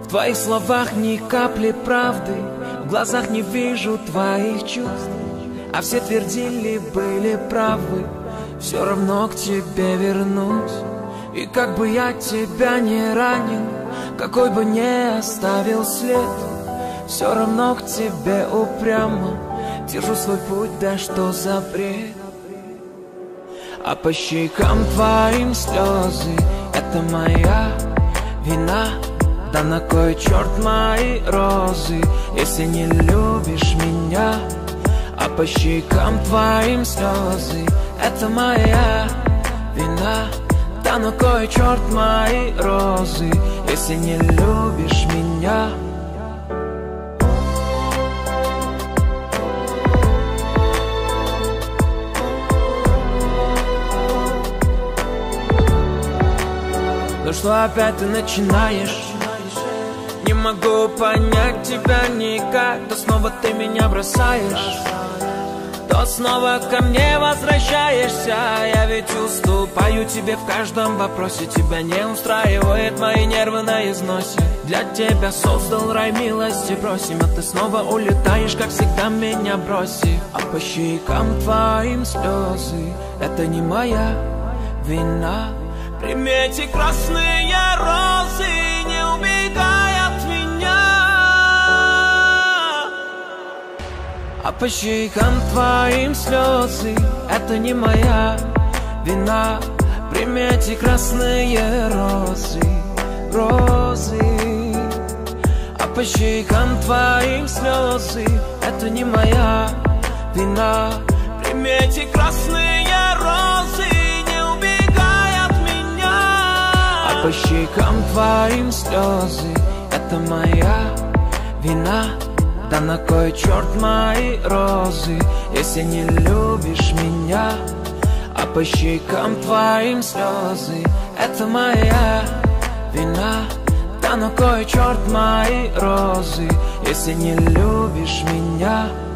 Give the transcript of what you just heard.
В твоих словах ни капли правды, в глазах не вижу твоих чувств. А все твердили, были правы, все равно к тебе вернусь. И как бы я тебя не ранил, какой бы не оставил след, все равно к тебе упрямо держу свой путь, да что за бред. А по щекам твоим слезы, это моя вина. Да на кой черт мои розы, если не любишь меня? А по щекам твоим слезы, это моя вина. Да на кой черт мои розы, если не любишь меня? Ну что опять ты начинаешь? Не могу понять тебя никак. То снова ты меня бросаешь, то снова ко мне возвращаешься. Я ведь уступаю тебе в каждом вопросе. Тебя не устраивает мои нервы на износе. Для тебя создал рай, милости просим, а ты снова улетаешь, как всегда меня бросив. А по щекам твоим слезы, это не моя вина. Прими эти красные розы, не убегай от меня. А по щекам твоим слезы, это не моя вина. Прими эти красные розы, розы. А по щекам твоим слезы, это не моя вина. Прими эти красные розы, по щекам твоим слезы, это моя вина. Да на кой черт мои розы, если не любишь меня? А по щекам твоим слезы, это моя вина. Да на кой черт мои розы, если не любишь меня?